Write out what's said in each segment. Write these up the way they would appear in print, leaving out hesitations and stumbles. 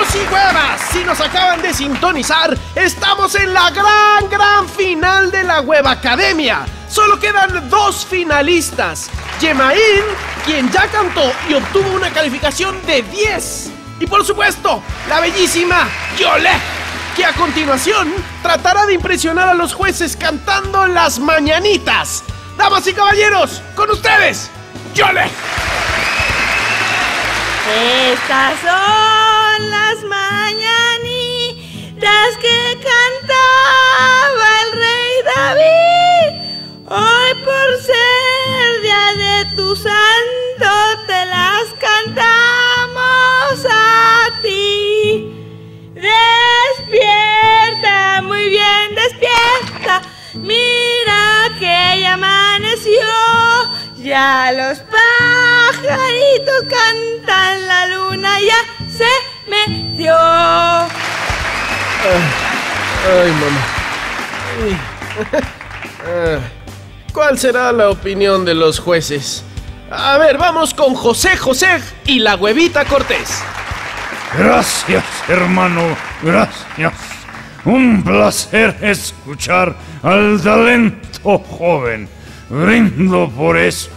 Huevos y huevas, si nos acaban de sintonizar, estamos en la gran final de la Hueva Academia. Solo quedan 2 finalistas. Yemaín, quien ya cantó y obtuvo una calificación de 10. Y por supuesto, la bellísima Yoleh, que a continuación tratará de impresionar a los jueces cantando las mañanitas. Damas y caballeros, con ustedes, Yoleh. Estas son las mañanitas que cantaba el rey David. Hoy por ser día de tu santo te las cantamos a ti. Despierta, muy bien, despierta. Mira que ya amaneció. Ya los pajaritos cantan, la luna ya se metió. Ay, mamá. ¿Cuál será la opinión de los jueces? A ver, vamos con José y la Huevita Cortés. Gracias, hermano, gracias. Un placer escuchar al talento joven. Brindo por eso.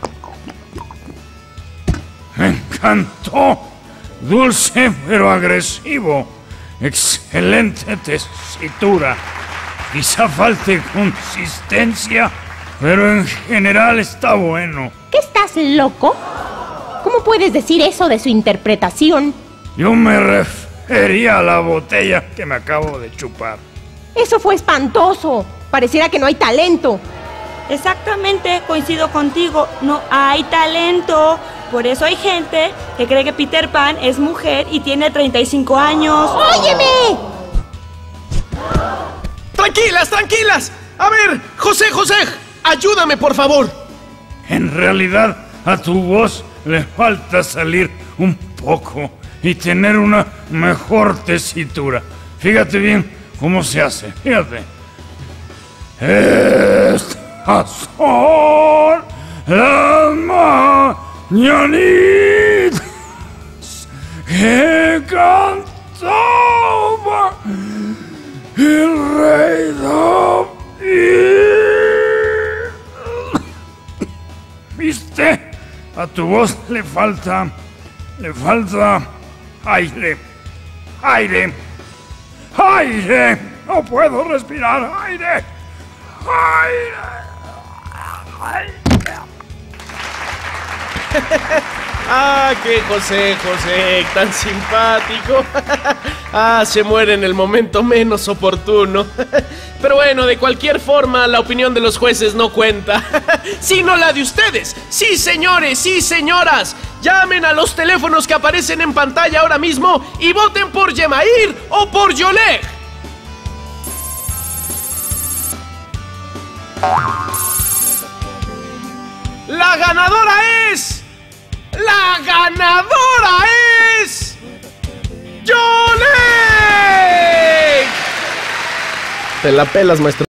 Me encantó. Dulce pero agresivo. Excelente tesitura. Quizá falte consistencia, pero en general está bueno. ¿Qué estás loco? ¿Cómo puedes decir eso de su interpretación? Yo me refería a la botella que me acabo de chupar. Eso fue espantoso. Pareciera que no hay talento. Exactamente, coincido contigo, no hay talento. Por eso hay gente que cree que Peter Pan es mujer y tiene 35 años. ¡Óyeme! Tranquilas. A ver, José, ayúdame, por favor. En realidad, a tu voz le falta salir un poco y tener una mejor tesitura. Fíjate bien cómo se hace, fíjate. Estas son las mañanitas que cantaba el rey David. ¿Viste? A tu voz le falta aire. No puedo respirar aire. Ah, que José, tan simpático. Se muere en el momento menos oportuno. Pero bueno, de cualquier forma, la opinión de los jueces no cuenta, sino la de ustedes. Sí, señores, sí, señoras. Llamen a los teléfonos que aparecen en pantalla ahora mismo y voten por Yemaín o por Yoleh. La ganadora es Yoleh. Te la pelas, maestro.